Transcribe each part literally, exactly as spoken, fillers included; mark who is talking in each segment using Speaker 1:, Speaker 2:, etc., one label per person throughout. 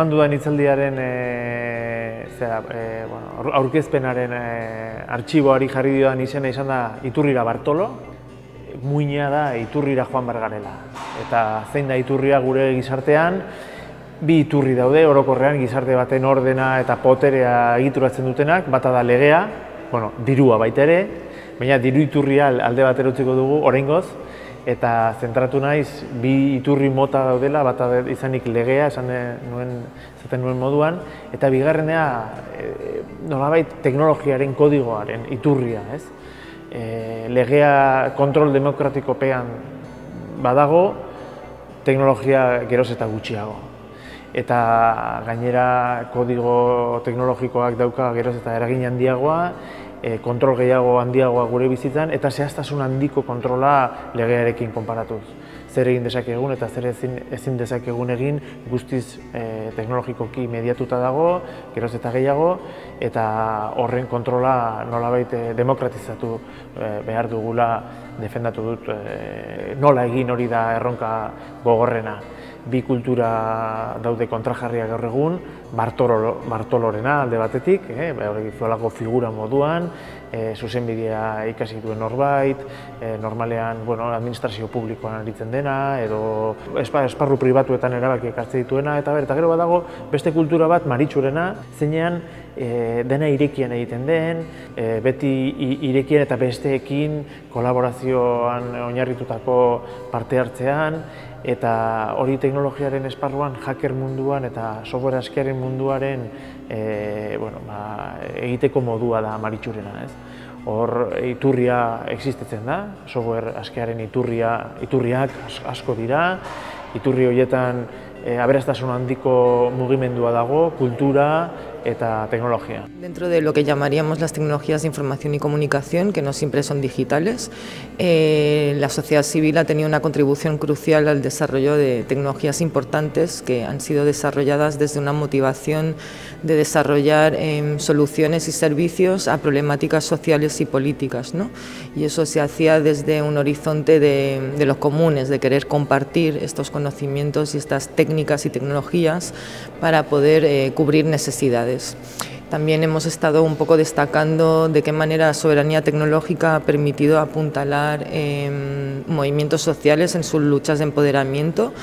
Speaker 1: eman dudan hitzaldiaren e, zera, e, bueno, aurkezpenaren e, artxiboari jarri diodan izena izan da Iturrira Bartolo, muina da Iturrira joan behar garela. Eta zein da Iturria gure gizartean, bi iturri daude orokorrean gizarte baten ordena eta poterea egituratzen dutenak, bata da legea, bueno, dirua baita ere, baina diru iturria alde batera utziko dugu oraingoz, eta zentratu naiz bi iturri mota daudela, bata izanik legea, esan nuen, zaten nuen moduan, eta bigarrenea e, nolabait teknologiaren kodigoaren iturria, ez? E, legea kontrol demokratikopean badago, teknologia geroz eta gutxiago. Eta gainera kodigo teknologikoak dauka geroz eta eragin handiagoa, e, kontrol gehiago handiagoa gure bizitzan, eta zehaztasun handiko kontrola legearekin konparatuz. Zer egin dezakegun eta zer ezin, ezin dezakegun egin guztiz e, teknologikoki mediatuta dago, geroz eta gehiago, eta horren kontrola nolabait e, demokratizatu e, behar dugula defendatu dut e, nola egin hori da erronka gogorrena. Bi kultura daude kontrajarriak gaur egun, Bartolo, Bartolorena alde batetik, eh, zuelako figura moduan, eh, zuzenbidea ikasi duen norbait, eh, normalean bueno, administrazio publikoan aritzen dena, edo esparru pribatuetan erabakiak hartzen dituena, eta ber, eta gero badago beste kultura bat Maritxurena, zeinean e, dena irekian egiten den, e, beti irekien eta besteekin kolaborazioan oinarritutako parte hartzean, eta hori teknologiaren esparruan, hacker munduan eta software askearen munduaren e, bueno, ba, egiteko modua da Maritxurena, ez? Hor iturria existitzen da, software askearen iturria, iturriak asko dira, iturri horietan e, aberastasun handiko mugimendua dago, kultura eta tecnología.
Speaker 2: Dentro de lo que llamaríamos las tecnologías de información y comunicación, que no siempre son digitales, eh, la sociedad civil ha tenido una contribución crucial al desarrollo de tecnologías importantes que han sido desarrolladas desde una motivación de desarrollar eh, soluciones y servicios a problemáticas sociales y políticas, ¿no? Y eso se hacía desde un horizonte de, de los comunes, de querer compartir estos conocimientos y estas técnicas y tecnologías para poder eh, cubrir necesidades. También hemos estado un poco destacando de qué manera la soberanía tecnológica ha permitido apuntalar eh, movimientos sociales en sus luchas de empoderamiento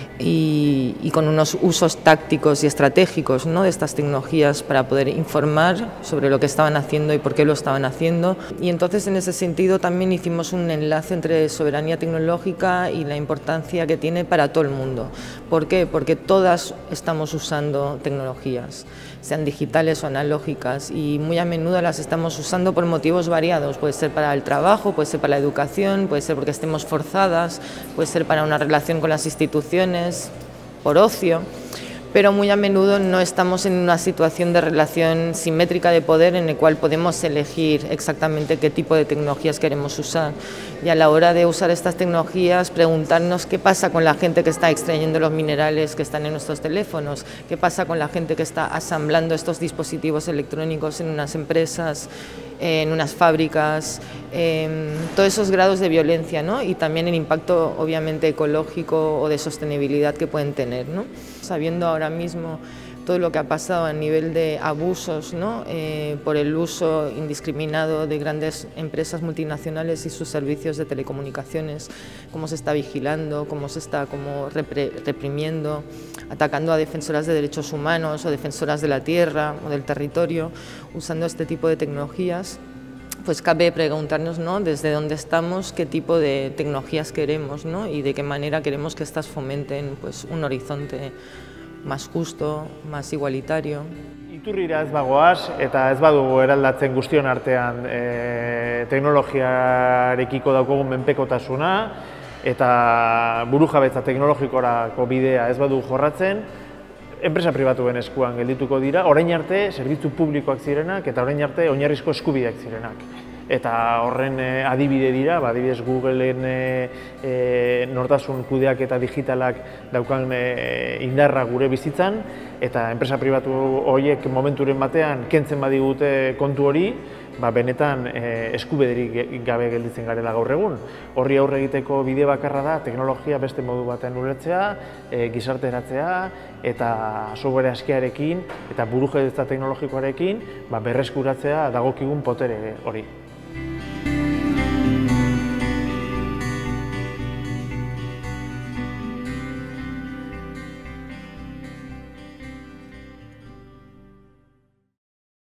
Speaker 2: y, y con unos usos tácticos y estratégicos, ¿no?, de estas tecnologías para poder informar sobre lo que estaban haciendo y por qué lo estaban haciendo. Y entonces en ese sentido también hicimos un enlace entre soberanía tecnológica y la importancia que tiene para todo el mundo. ¿Por qué? Porque todas estamos usando tecnologías, sean digitales o analógicas, y muy a menudo las estamos usando por motivos variados. Puede ser para el trabajo, puede ser para la educación, puede ser porque estemos forzadas, puede ser para una relación con las instituciones, por ocio, pero muy a menudo no estamos en una situación de relación simétrica de poder en el cual podemos elegir exactamente qué tipo de tecnologías queremos usar. Y a la hora de usar estas tecnologías, preguntarnos qué pasa con la gente que está extrayendo los minerales que están en nuestros teléfonos, qué pasa con la gente que está asamblando estos dispositivos electrónicos en unas empresas, en unas fábricas, eh, todos esos grados de violencia, ¿no? Y también el impacto obviamente ecológico o de sostenibilidad que pueden tener, ¿no? Sabiendo ahora mismo todo lo que ha pasado a nivel de abusos, ¿no?, eh, por el uso indiscriminado de grandes empresas multinacionales y sus servicios de telecomunicaciones, cómo se está vigilando, cómo se está como repre reprimiendo, atacando a defensoras de derechos humanos o defensoras de la tierra o del territorio, usando este tipo de tecnologías. Pues cabe preguntarnos, ¿no?, desde dónde estamos, qué tipo de tecnologías queremos, ¿no?, y de qué manera queremos que estas fomenten pues, un horizonte más justo, más igualitario.
Speaker 1: Iturrira ez bagoaz eta ez badugu eraldatzen guztion artean e, teknologiarekiko daukagun menpekotasuna eta burujabetza teknologikorako bidea ez badugu jorratzen, enpresa pribatuen eskuan geldituko dira, orain arte zerbitzu publikoak zirenak eta orain arte oinarrizko eskubideak zirenak. Eta horren adibide dira, adibidez Googleen nortasun kudeak eta digitalak daukan indarra gure bizitzan, eta enpresa pribatu horiek momenturen batean kentzen badigute kontu hori, ba, benetan eskubederik gabe gelditzen garela gaur egun. Horri aurre egiteko bide bakarra da teknologia beste modu batean ulertzea, gizarteratzea eta software askearekin eta burujabetza teknologikoarekin berreskuratzea dagokigun potere hori.